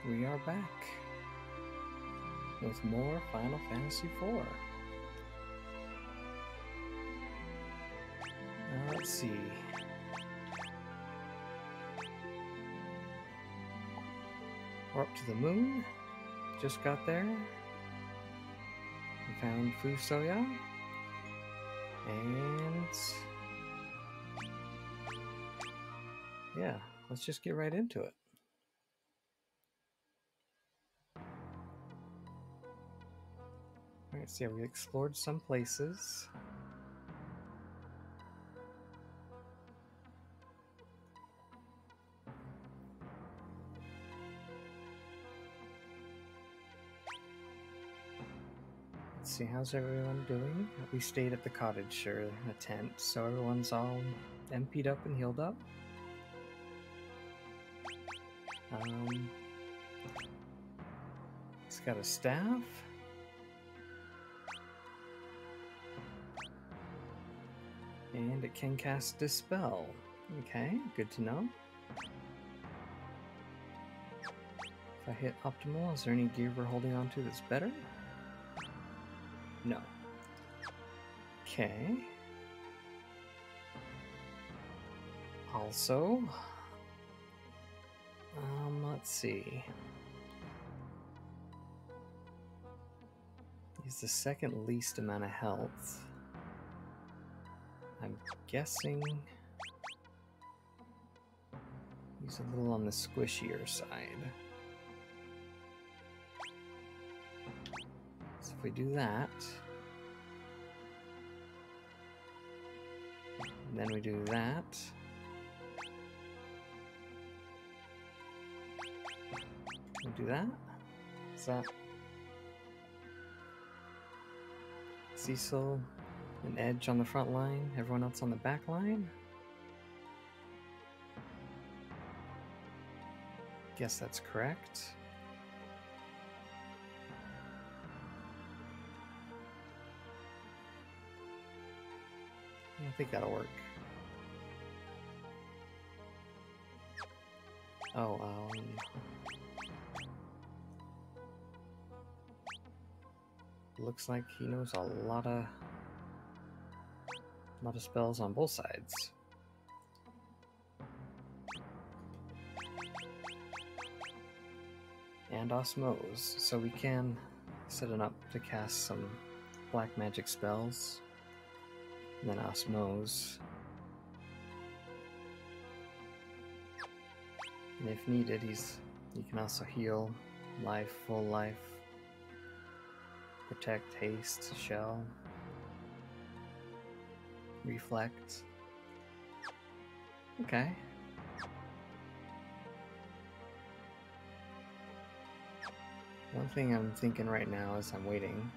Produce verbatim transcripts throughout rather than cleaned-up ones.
we are back with more Final Fantasy four. Now let's see. We're up to the moon. Just got there. We found Fusoya. And yeah, let's just get right into it. Alright, so yeah, we explored some places. Let's see, how's everyone doing? We stayed at the cottage, or a tent, so everyone's all M P'd up and healed up. Um, he's got a staff. And it can cast Dispel. Okay, good to know. If I hit optimal, is there any gear we're holding on to that's better? No. Okay. Also, um, let's see. He's the second least amount of health. I'm guessing he's a little on the squishier side. So if we do that, and then we do that, we do that, is that Cecil? An edge on the front line, everyone else on the back line? Guess that's correct. Yeah, I think that'll work. Oh, um... looks like he knows a lot of... A lot of spells on both sides. And Osmose, so we can set it up to cast some black magic spells. And then Osmose. And if needed, he's you can also heal life, full life, protect, haste, shell. Reflect. Okay. One thing I'm thinking right now is I'm waiting.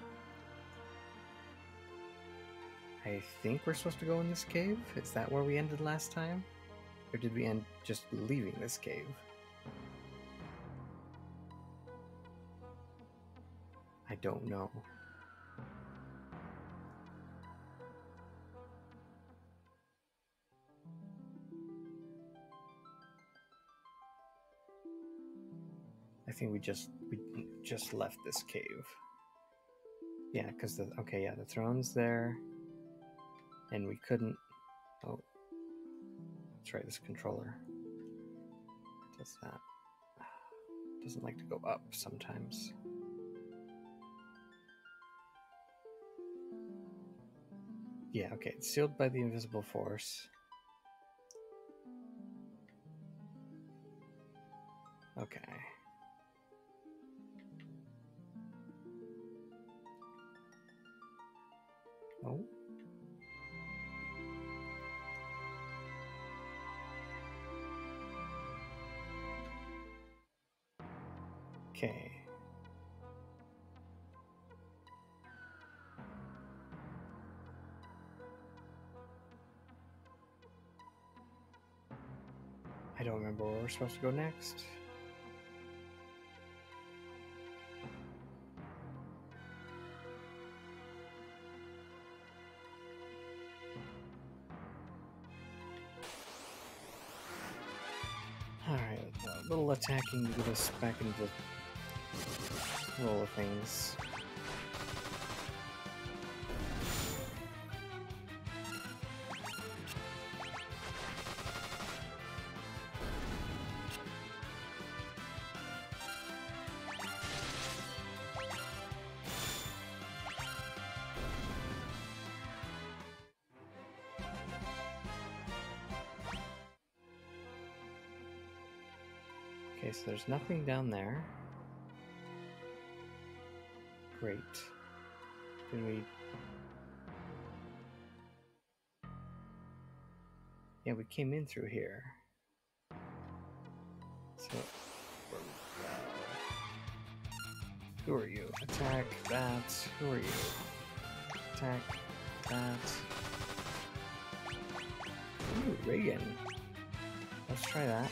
I think we're supposed to go in this cave? Is that where we ended last time? Or did we end just leaving this cave? I don't know. I think we just we just left this cave. Yeah, because the okay, yeah, the throne's there, and we couldn't. Oh, that's right. This controller does that. Doesn't like to go up sometimes. Yeah, okay. It's sealed by the invisible force. Okay. Oh. Okay. I don't remember where we're supposed to go next. little attacking to get us back into the roll of things. Okay, so there's nothing down there. Great. Did we... Yeah, we came in through here. So... Who are you? Attack that. Who are you? Attack that. Ooh, Reagan. Let's try that.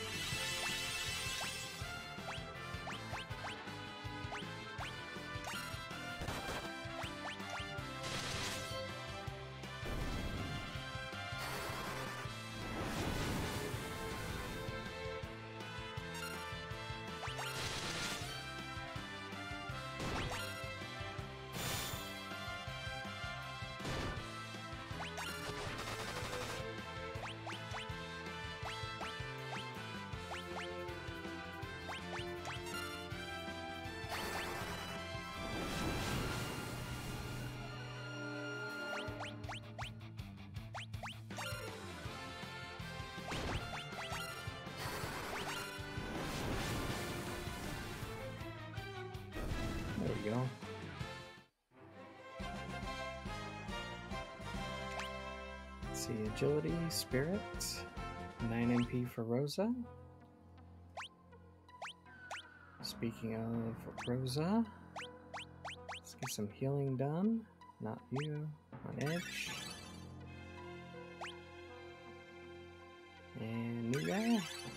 There we go. Let's see, agility, spirit, nine M P for Rosa. Speaking of Rosa, let's get some healing done. Not you, on edge. And new guy.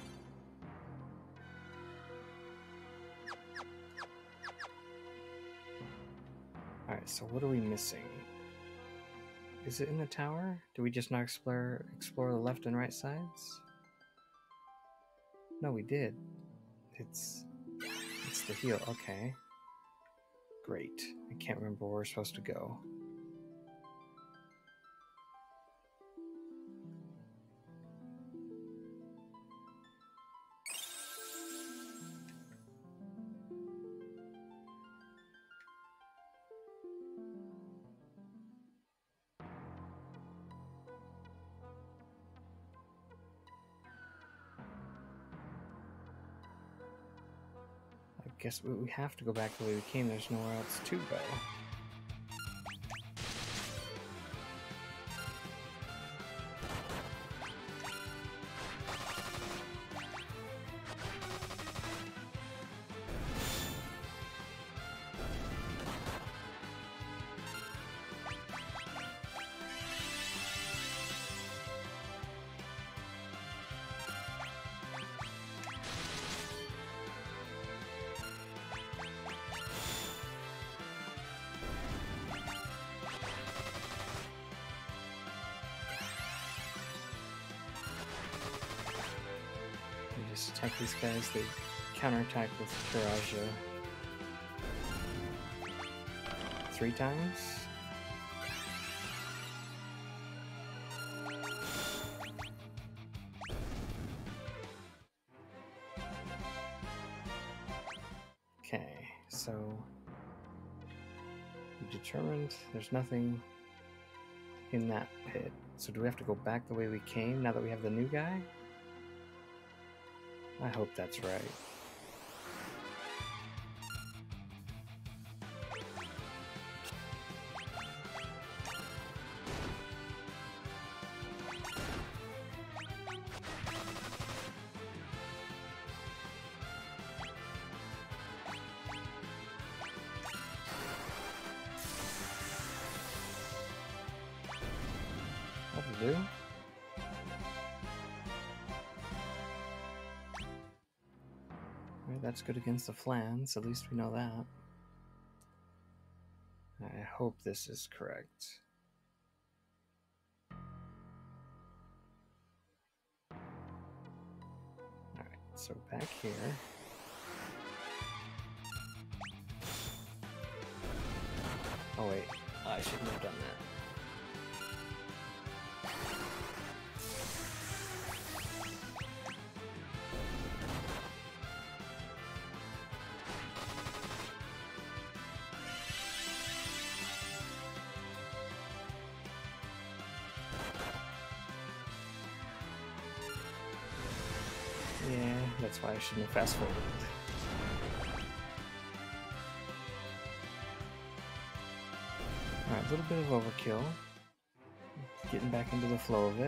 Alright, so what are we missing? Is it in the tower? Do we just not explore explore the left and right sides? No, we did. It's it's the heal. Okay. Great. I can't remember where we're supposed to go. I guess we we have to go back the way we came. There's nowhere else to go. Just attack these guys, they counterattack with Kiraja three times. Okay, so we determined there's nothing in that pit. So do we have to go back the way we came now that we have the new guy? I hope that's right. That'll do. That's good against the flans, at least we know that. I hope this is correct. Alright. So back here. Oh wait, I shouldn't have done that. Yeah, that's why I shouldn't have fast forwarded. Alright, a little bit of overkill. Getting back into the flow of it.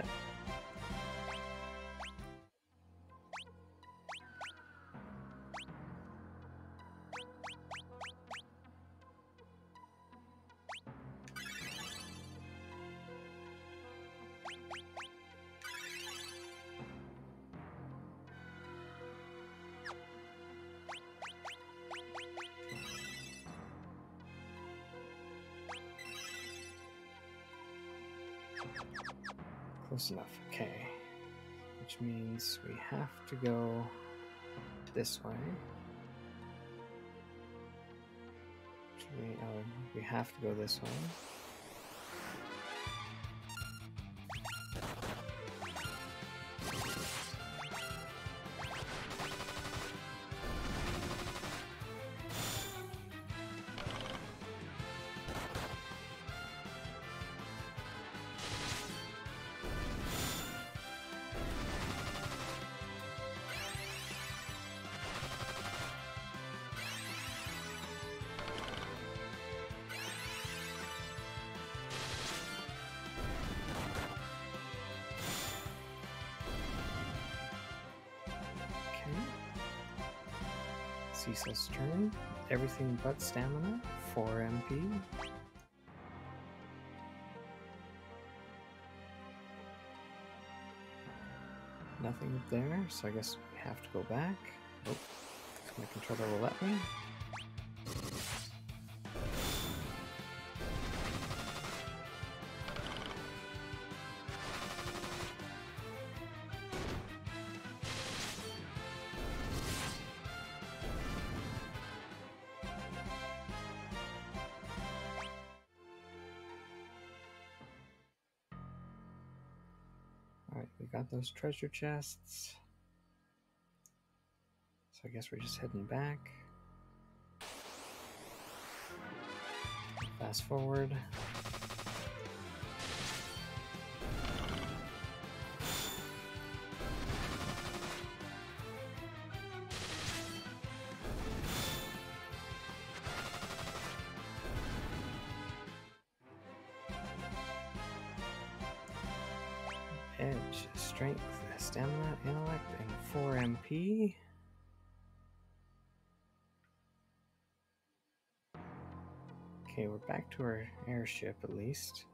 Close enough, okay. Which means we have to go this way. We, oh, we have to go this way. Cecil's turn. Everything but stamina. four M P. Nothing up there, so I guess we have to go back. Oh, my controller will let me. Alright, we got those treasure chests. So I guess we're just heading back. Fast forward. Edge, strength, stamina, intellect, and four M P. Okay, we're back to our airship at least.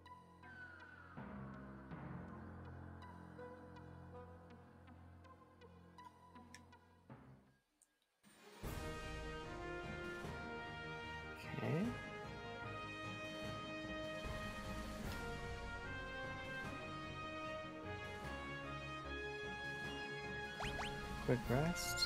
Okay. Quick rest.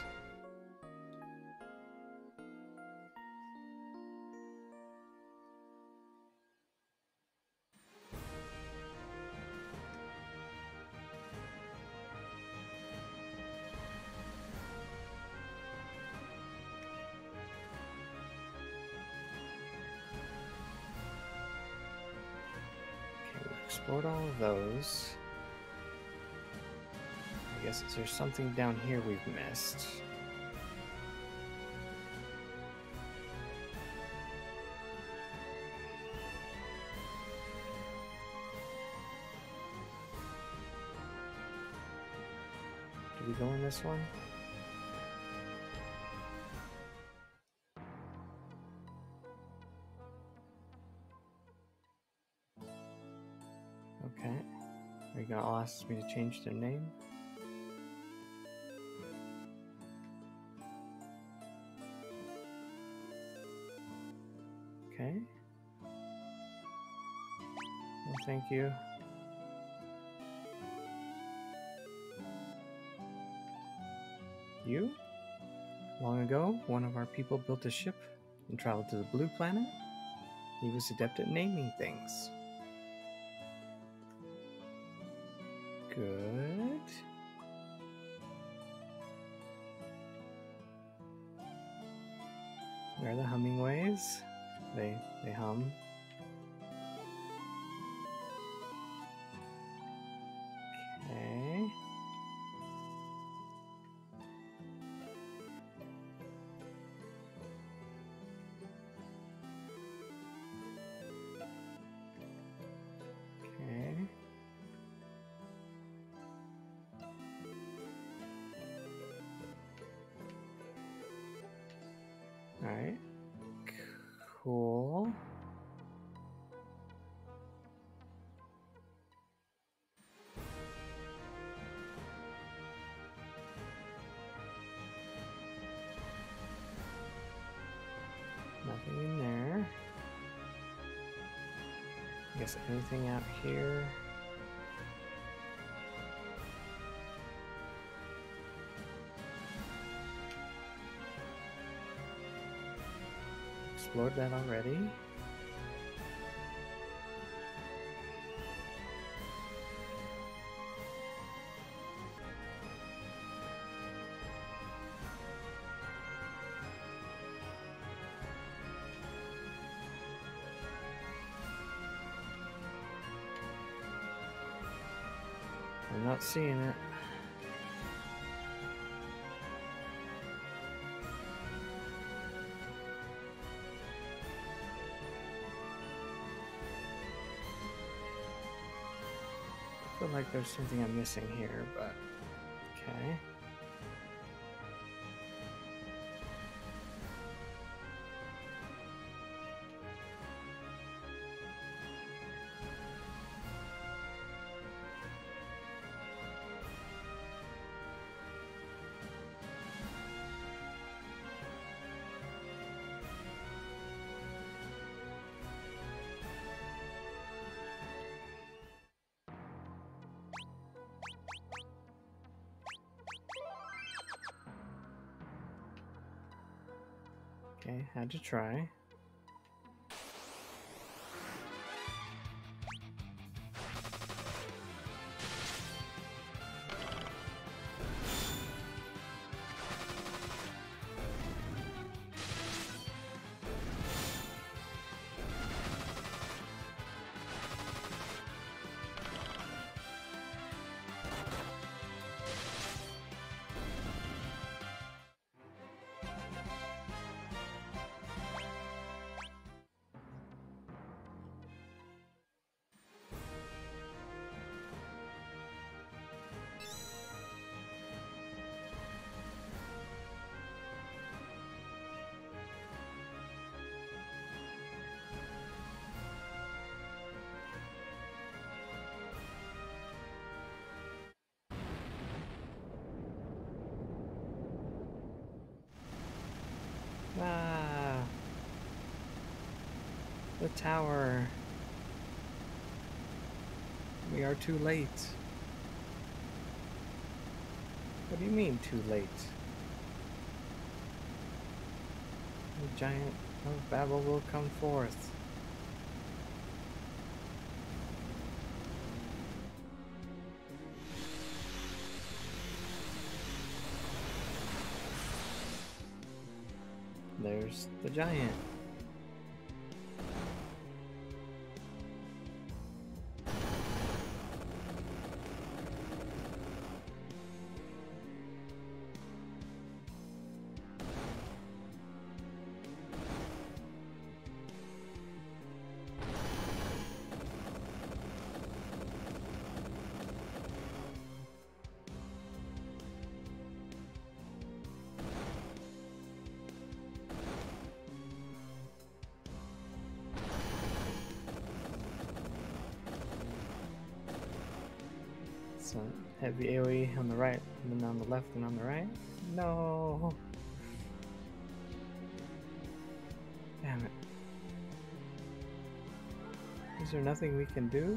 Okay, we've explored all of those. I guess there's something down here we've missed. Did we go in this one? Okay. Are you gonna ask me to change their name? Okay. Well, thank you. You? Long ago, one of our people built a ship and traveled to the blue planet. He was adept at naming things. Good. Where are the humming waves? They they hum. Okay. Okay. All right. Cool. Nothing in there. I guess anything out here. Explored that already. I'm not seeing it. I feel like there's something I'm missing here, but okay. Okay, had to try. Ah, the tower. We are too late. What do you mean too late? The giant of Babel will come forth. There's the giant. So heavy AoE on the right, and then on the left and on the right. No. Damn it. Is there nothing we can do?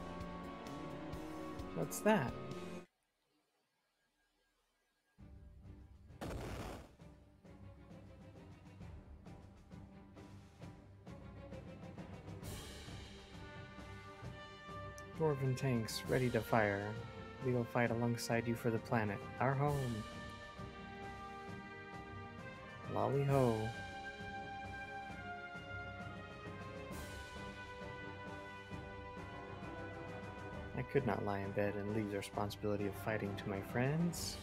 What's that? Dwarven tanks ready to fire. We will fight alongside you for the planet, our home. Lolly ho. I could not lie in bed and leave the responsibility of fighting to my friends.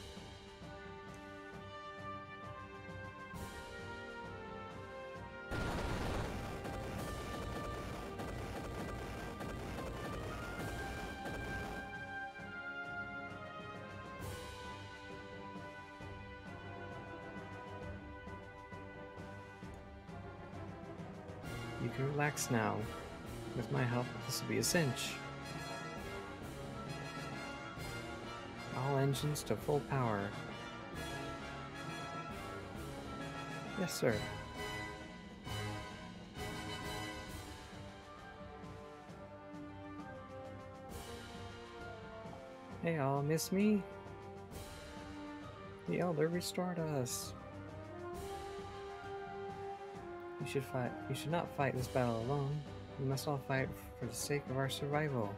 You can relax now. With my help, this will be a cinch. All engines to full power. Yes, sir. Hey all, miss me? The Elder restored us. You should fight. You should not fight this battle alone. We must all fight for the sake of our survival.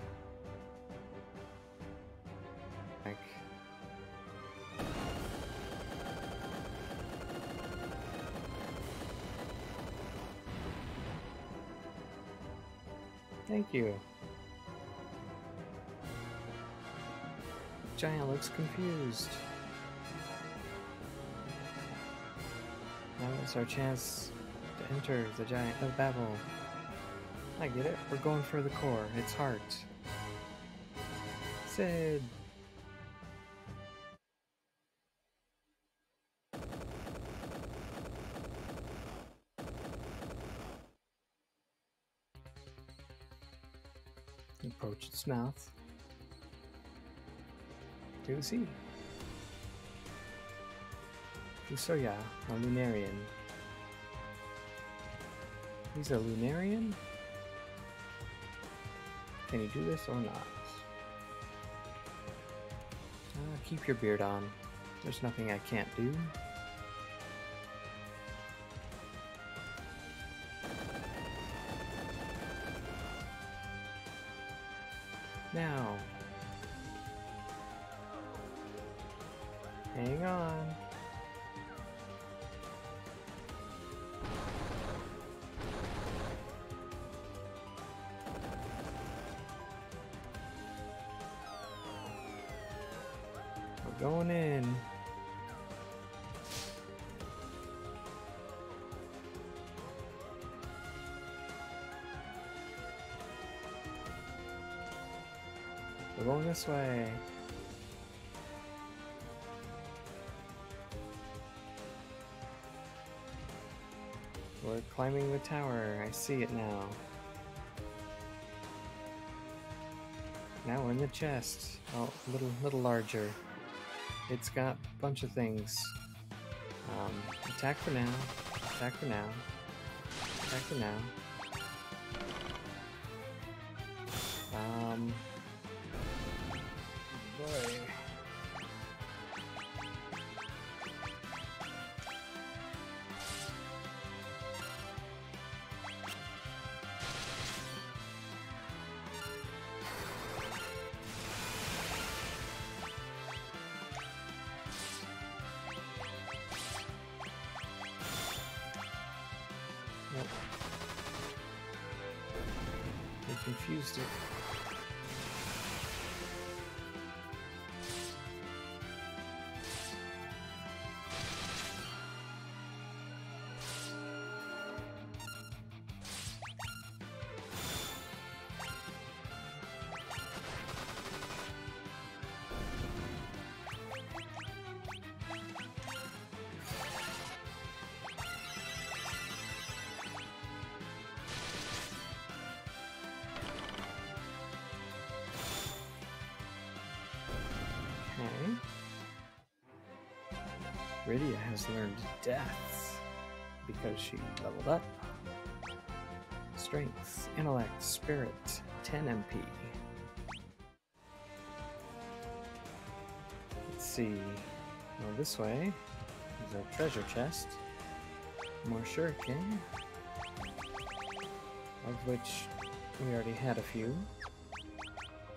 Like, thank you. Giant looks confused. Now is our chance to enter the Giant of Babel. I get it. We're going for the core. Its heart. Sid. Approach its mouth. To see. Fusoya, a Lunarian. He's a Lunarian? Can you do this or not? Uh, keep your beard on. There's nothing I can't do. Now. Hang on. We're going in. We're going this way. We're climbing the tower. I see it now. Now we're in the chest. Oh, a little, little larger. It's got a bunch of things. Um, attack for now. Attack for now. Attack for now. Um. Boy. Nope. They confused it. Okay. Rydia has learned death because she leveled up. Strength, intellect, spirit, ten M P. Let's see. Well, this way is our treasure chest. More shuriken, of which we already had a few.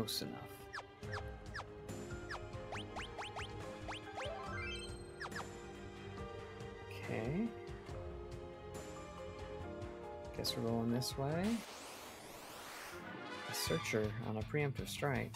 close enough. Okay. Guess we're going this way. A searcher on a preemptive strike.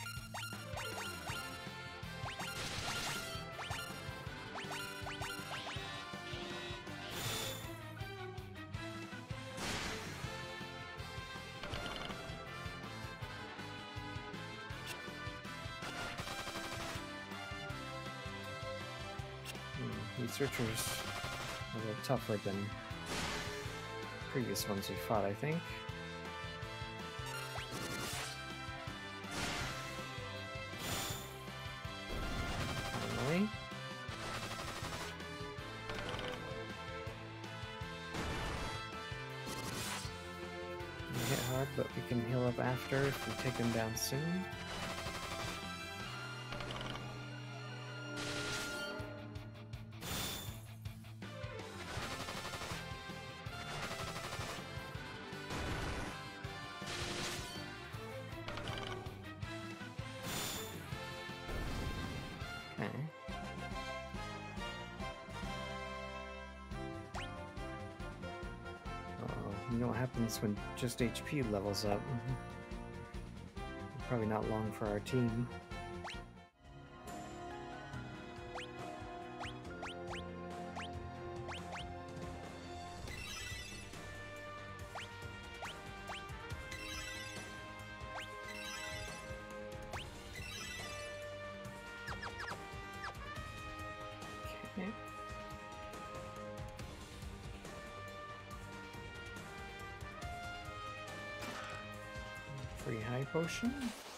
These searchers are a little tougher than previous ones we fought, I think. Finally. We hit hard, but we can heal up after if we take them down soon. You know what happens when just H P levels up. Probably not long for our team. Okay. Free high potion.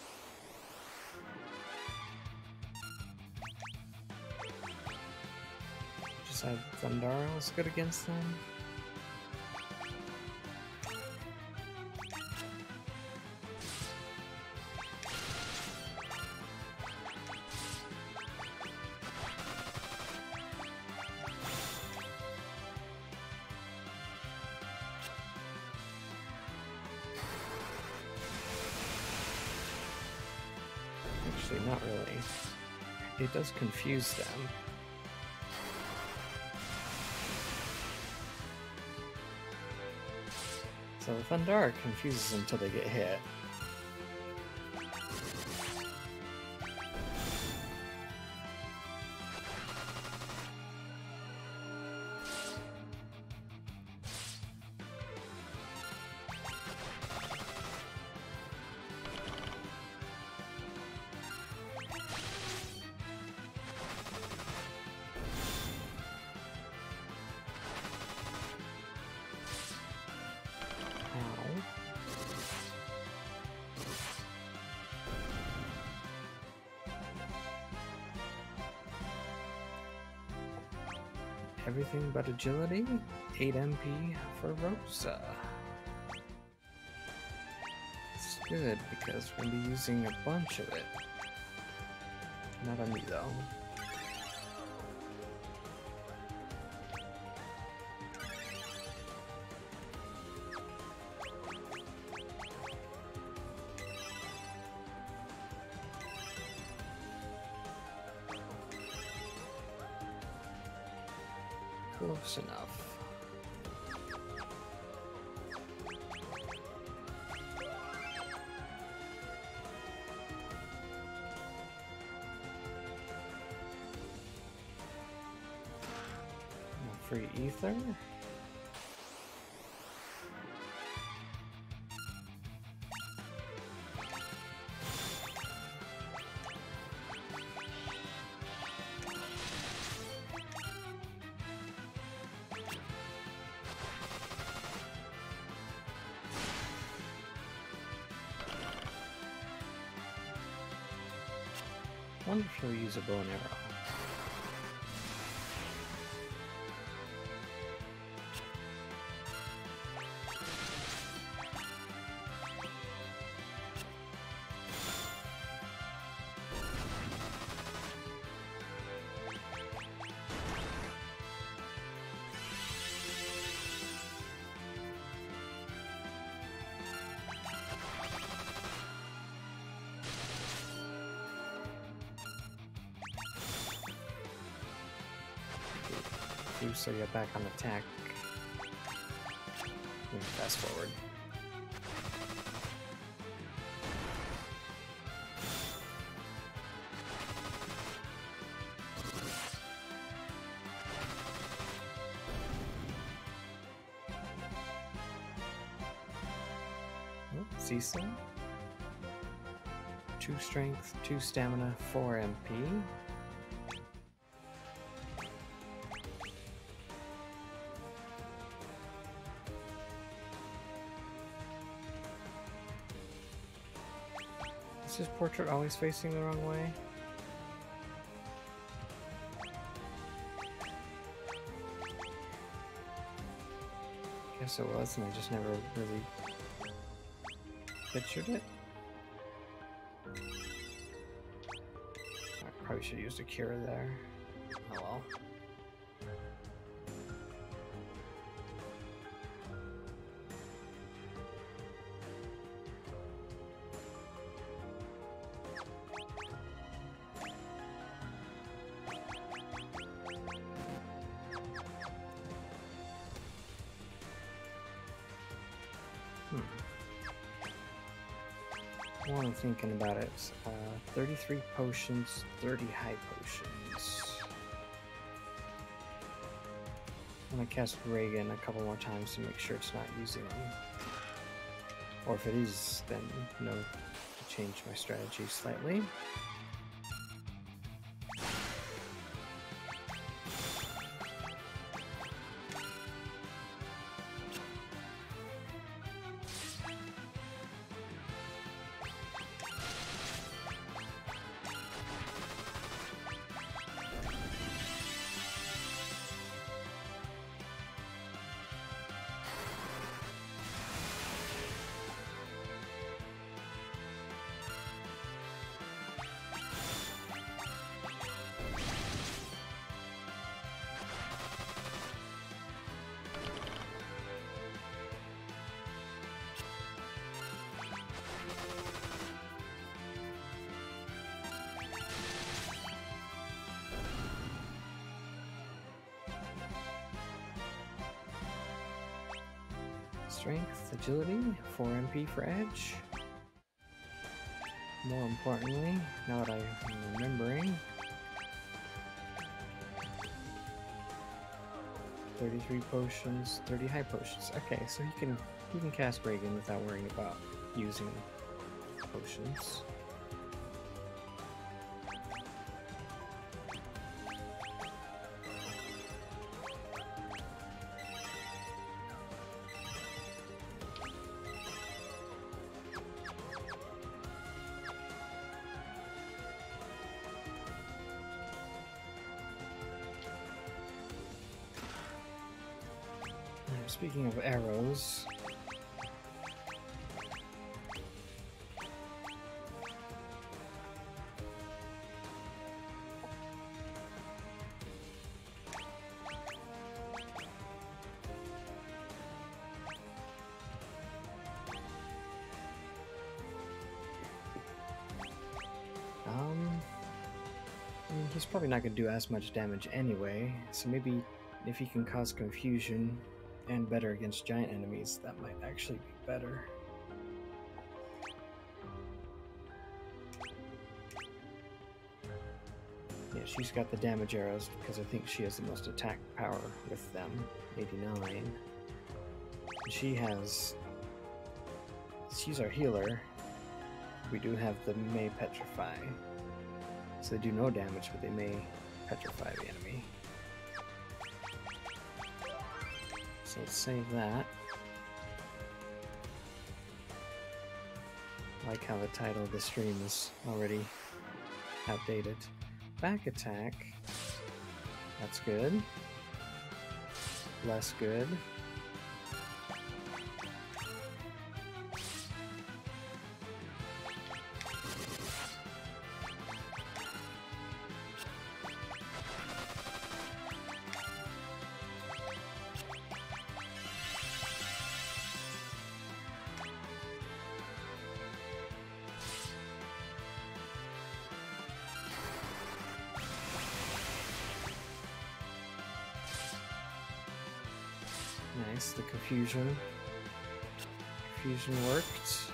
Just have Thundaro's good against them. Actually, not really. It does confuse them. So the Thundara confuses them until they get hit. Everything but agility, eight M P for Rosa. It's good because we're going to be using a bunch of it. Not on me though. Close enough. Free ether. Wonder if he'll use a bow and arrow. you, so you're back on attack. Fast forward. Oh, Cecil. Two strength, two stamina, four M P. Is his portrait always facing the wrong way? Guess it was, and I just never really pictured it. I probably should have used a cure there. Oh well. While I'm thinking about it, uh, thirty-three potions, thirty high potions. I'm gonna cast Reagan a couple more times to make sure it's not using them. Or if it is, then no, to change my strategy slightly. Strength, agility, four M P for edge. More importantly, now that I'm remembering, thirty-three potions, thirty high potions. Okay, so you can you can cast Reagan without worrying about using potions. Speaking of arrows, um, I mean, he's probably not going to do as much damage anyway, so maybe if he can cause confusion and better against giant enemies, that might actually be better. Yeah, she's got the damage arrows because I think she has the most attack power with them, eighty-nine. She has... she's our healer. We do have the May Petrify. So they do no damage, but they may petrify the enemy. So let's save that. I like how the title of the stream is already outdated. Back attack. That's good. Less good. Nice, the confusion. Confusion worked.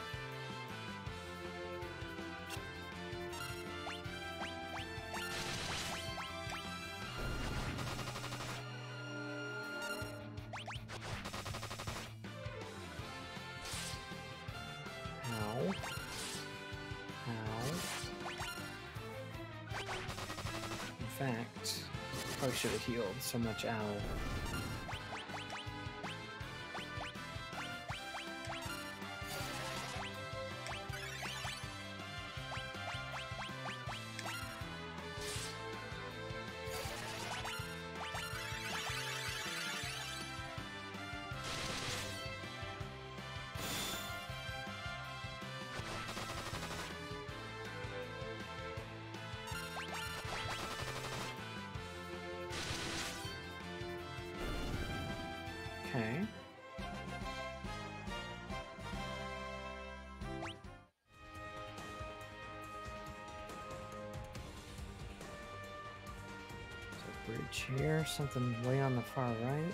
Ow. Ow. In fact, probably should have healed. So much ow. Okay. So bridge here, something way on the far right.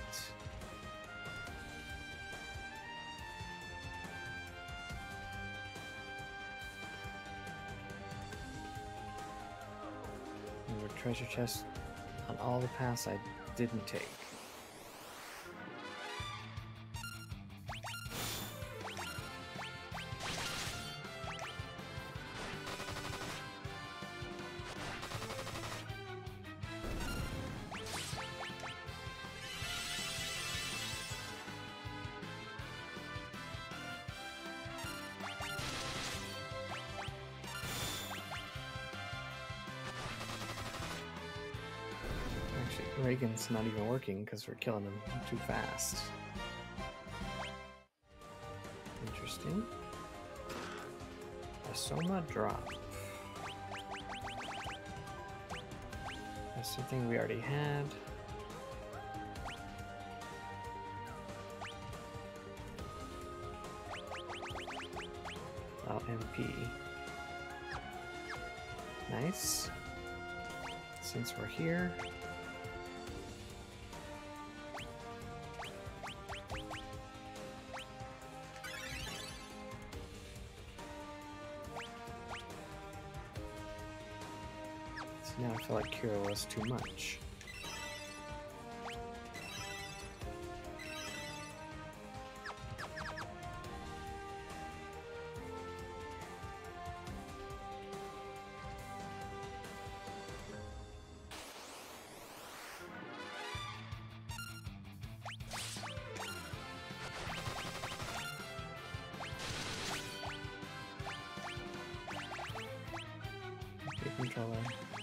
And a treasure chest on all the paths I didn't take. Reagan's not even working because we're killing him too fast. Interesting. A Soma drop. That's something we already had. Oh, M P. Nice. Since we're here. Now I feel like Kira was too much. Good controller.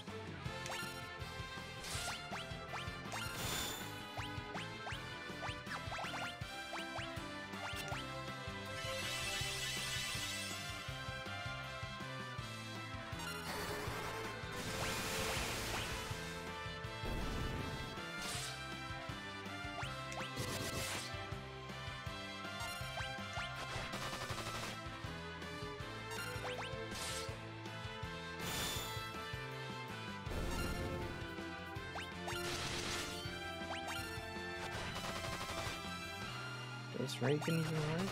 Does Reagan even work?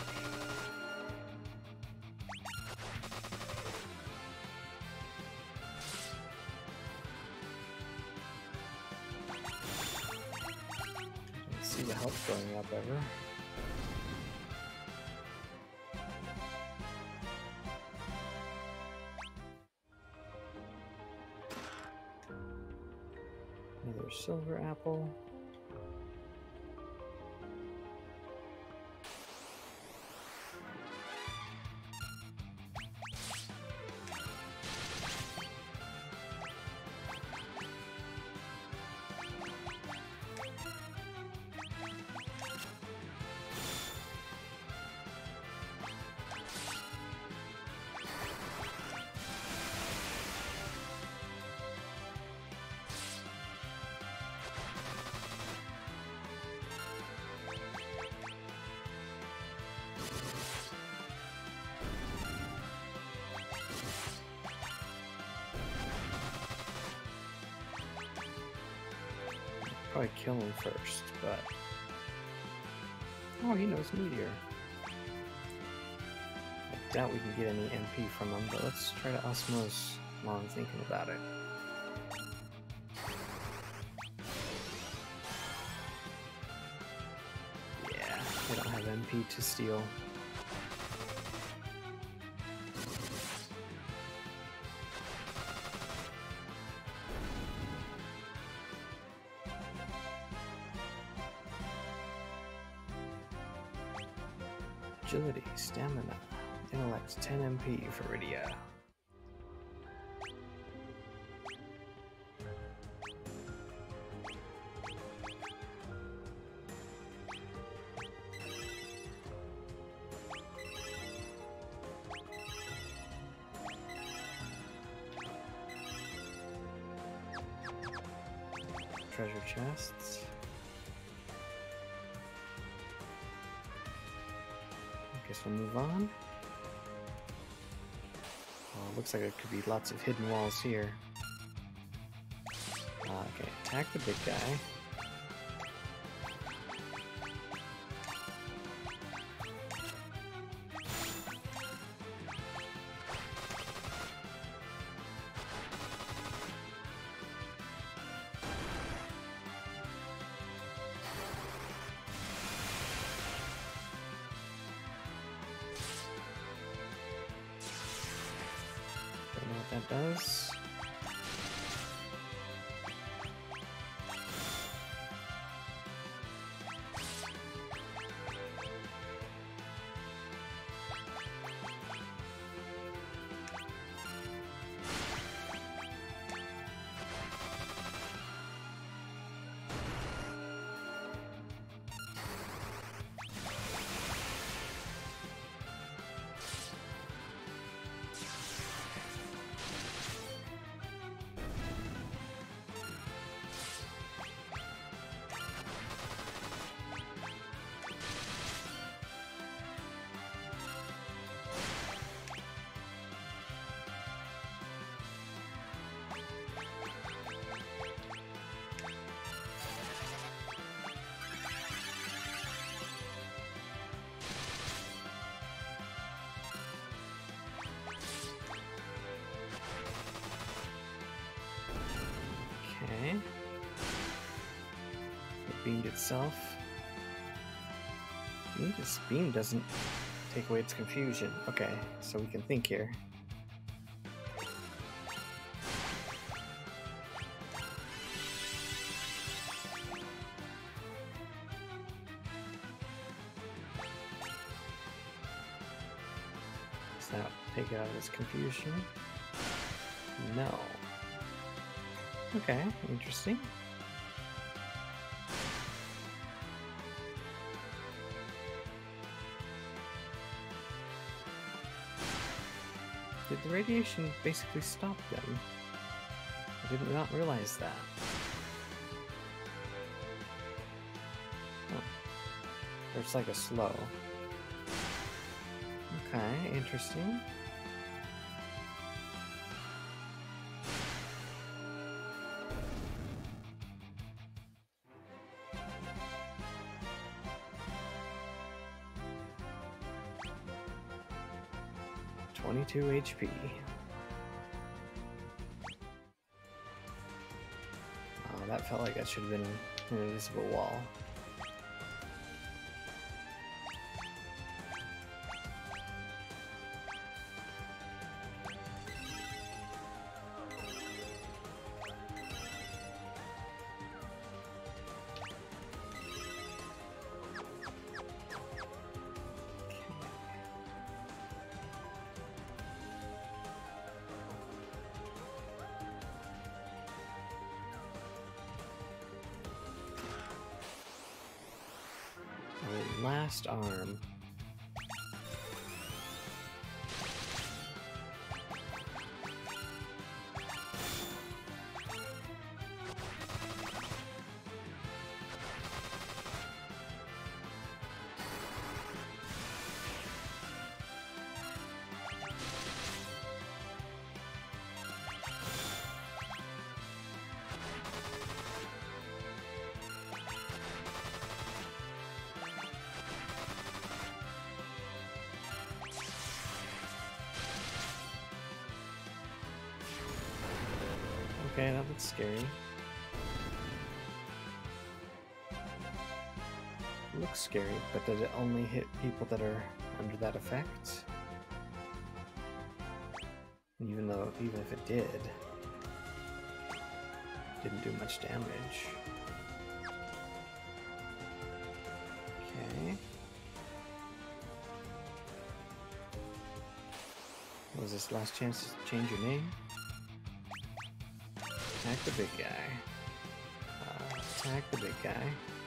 I don't see the health going up ever. Another silver apple. Probably kill him first, but Oh, he knows Meteor. I doubt we can get any M P from him, but let's try to osmose while I'm thinking about it. Yeah, they don't have M P to steal. Agility, stamina, intellect, ten M P for Rydia. Treasure chests. Guess we'll move on. Oh, looks like there could be lots of hidden walls here. Uh, okay, attack the big guy. That does. Okay. It beamed itself. Maybe this beam doesn't take away its confusion. Okay, so we can think here. Does that take it out of its confusion? No. Okay, interesting. Did the radiation basically stop them? I did not realize that. Oh. There's like a slow. Okay, interesting. twenty-two H P. Oh, that felt like that should have been an invisible wall. Last arm. Okay, that looks scary. It looks scary, but did it only hit people that are under that effect? Even though, even if it did, didn't do much damage. Okay. What was this last chance to change your name? Attack the big guy. Uh, attack the big guy.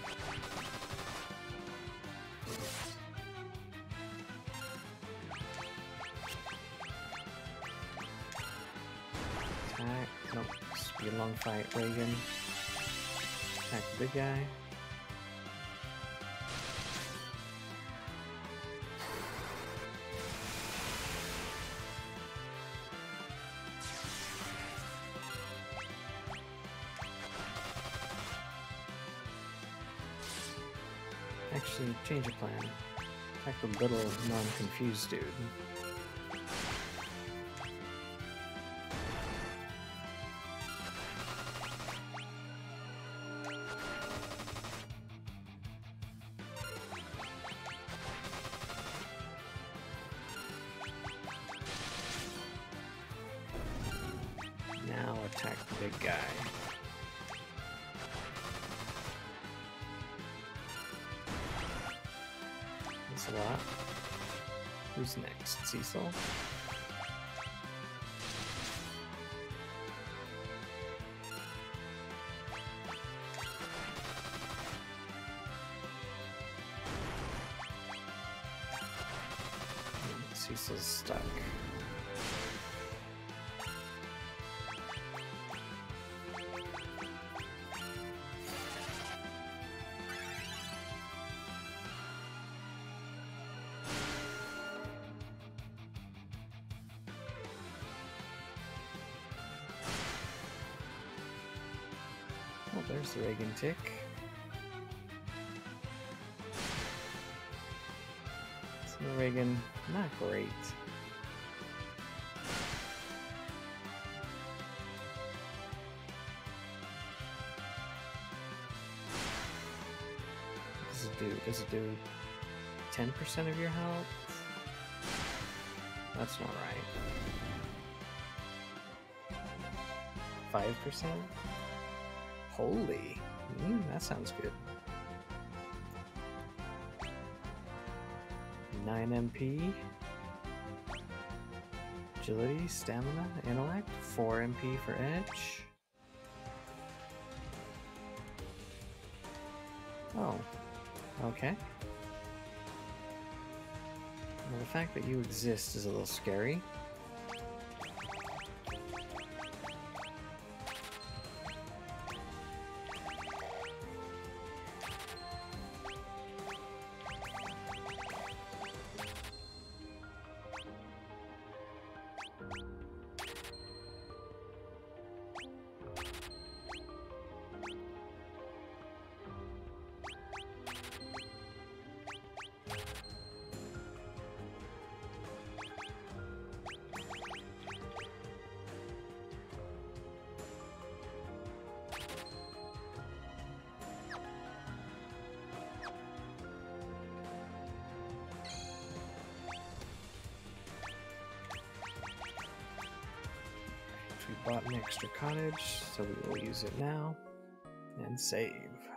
Attack. Nope. This will be a long fight. Reagan. Attack the big guy. Actually, change of plan. Attack the little non-confused dude. Now attack the big guy. That's a lot. Who's next? Cecil? Cecil's stuck. Oh, there's the Reagan tick. So Reagan, not great. What does it do? Does it do ten percent of your health? That's not right. five percent? Holy, mm, that sounds good. nine M P, agility, stamina, intellect, four M P for edge. Oh, okay. Well, the fact that you exist is a little scary. We bought an extra cottage, so we will use it now and save.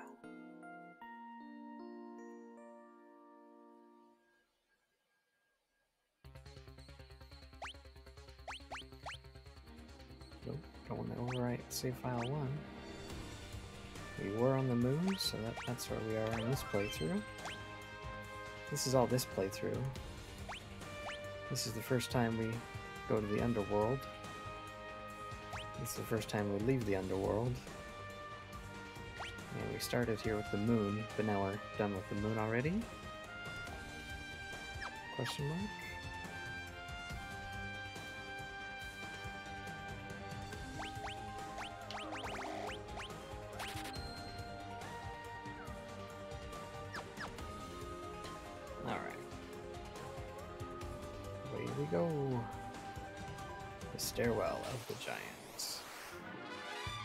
Nope, don't want to overwrite save file one. We were on the moon, so that, that's where we are in this playthrough. This is all this playthrough. This is the first time we go to the underworld. This is the first time we leave the underworld. And we started here with the moon, but now we're done with the moon already? Question mark? Alright. Away we go. The stairwell of the giants.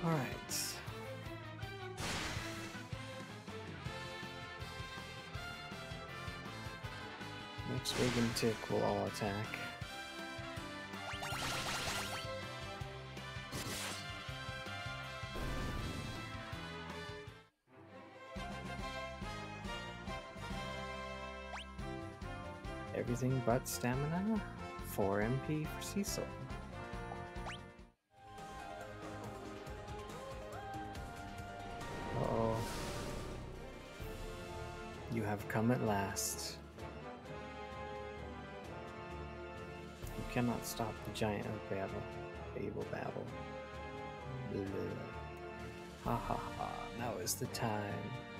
Alright. Next Wig and Tick will all attack. Everything but stamina. four M P for Cecil. Uh-oh. You have come at last. You cannot stop the giant of battle. Babel Babel. Blah. Ha ha ha. Now is the time.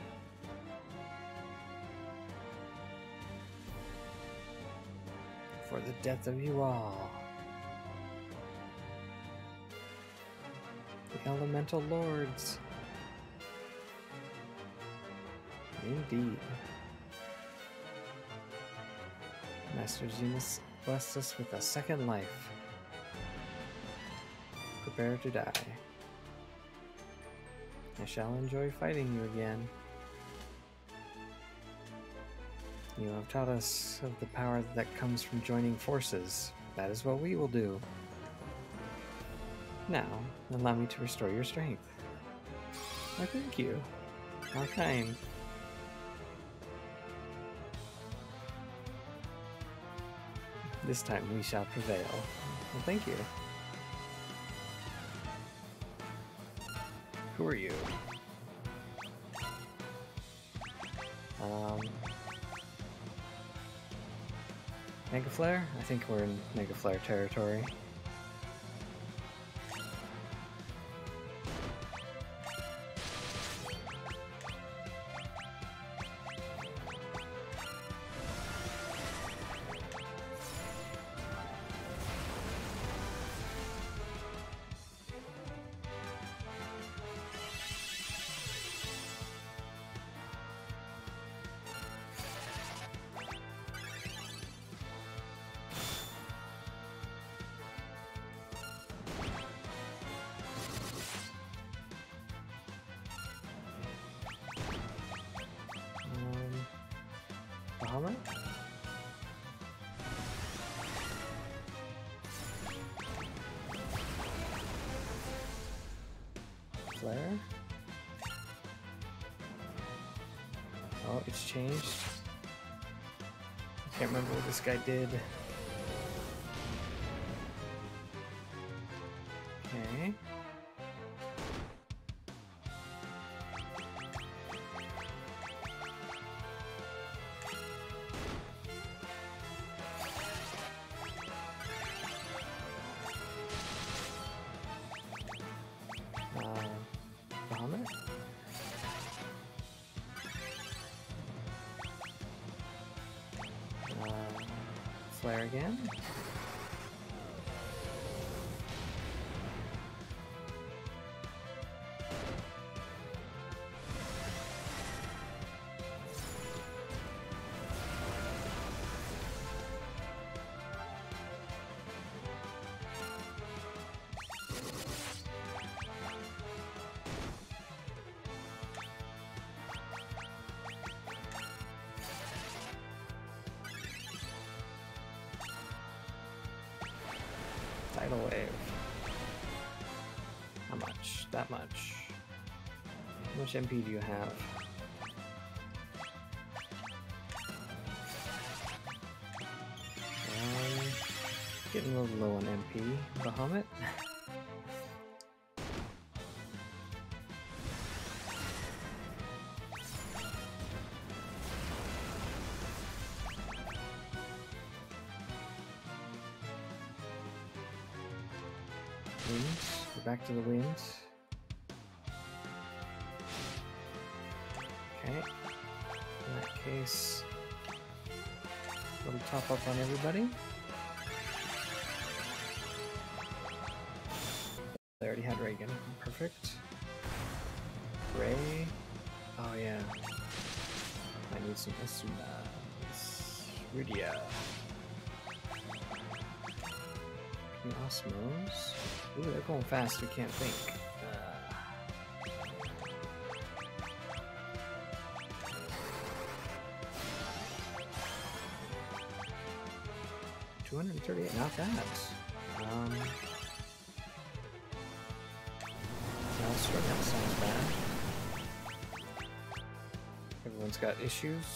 For the death of you all. The Elemental Lords. Indeed. Master Zenus blessed us with a second life. Prepare to die. I shall enjoy fighting you again. You have taught us of the power that comes from joining forces. That is what we will do. Now, allow me to restore your strength. Why, thank you. How kind. This time we shall prevail. Well, thank you. Who are you? Um... Mega Flare? I think we're in Mega Flare territory. Bahamut? Flare? Oh, it's changed. I can't remember what this guy did. Okay. Flare again. Tidal Wave. How much? That much. How much M P do you have? Um, getting a little low on M P. Bahamut? Winds. We're back to the winds. Okay. In that case, little top up on everybody. They already had Reagan. Perfect. Ray. Oh yeah. I need some Asunas. Rudia. Osmos. Ooh, they're going fast, we can't think. Uh, two hundred thirty-eight, not bad. Um, no, sure, that sounds bad. Everyone's got issues.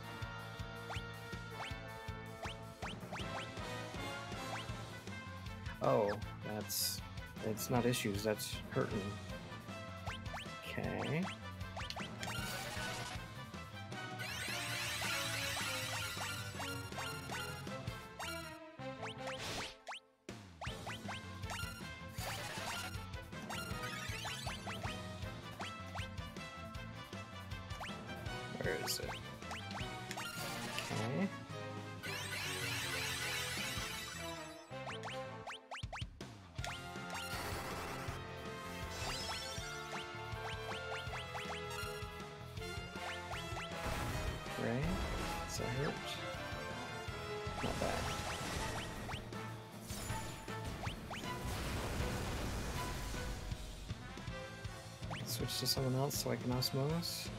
Oh, that's... it's not issues, that's hurting. Okay. Where is it? Okay. Right? Does that hurt? Not bad. Switch to someone else so I can osmose.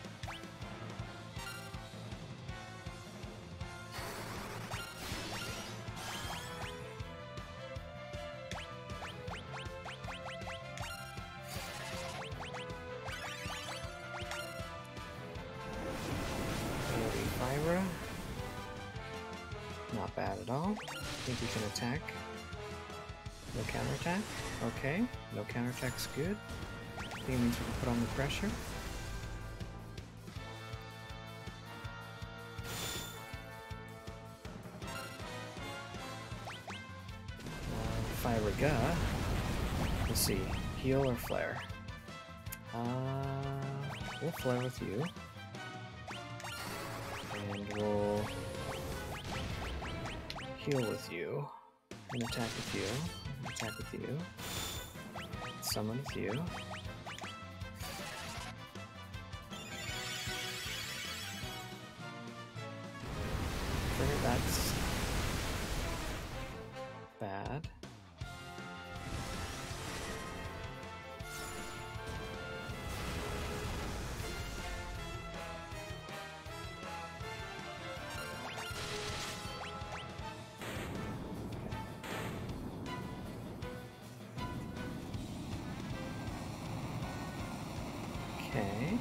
Not bad at all. Think we can attack. No counterattack. Okay, no counterattack's good. I think it means we can put on the pressure. Uh, Firaga. Let's see. Heal or flare? Uh, we'll flare with you. And we'll heal with you, and attack with you, attack with you, summon with you. Okay, that's bad. Okay.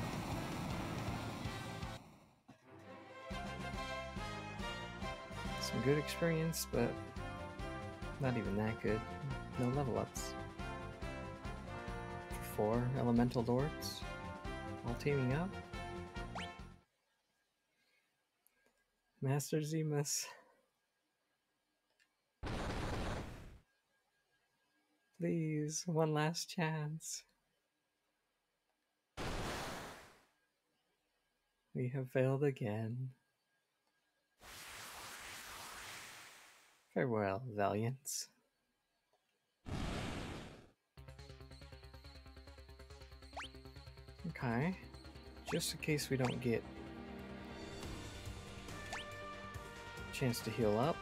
Some good experience, but not even that good. No level ups. Four elemental lords, all teaming up. Master Zemus. Please, one last chance. We have failed again. Farewell, Valiants. Okay, just in case we don't get a chance to heal up.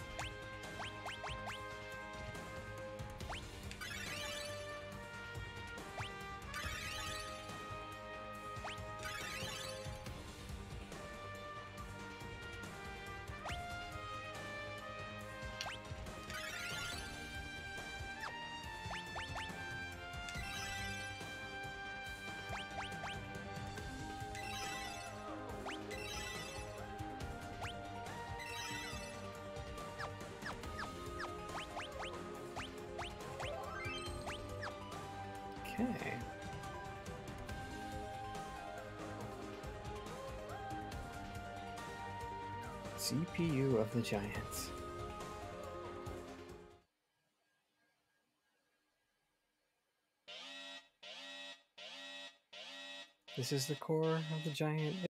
Okay. C P U of the Giants. This is the core of the giant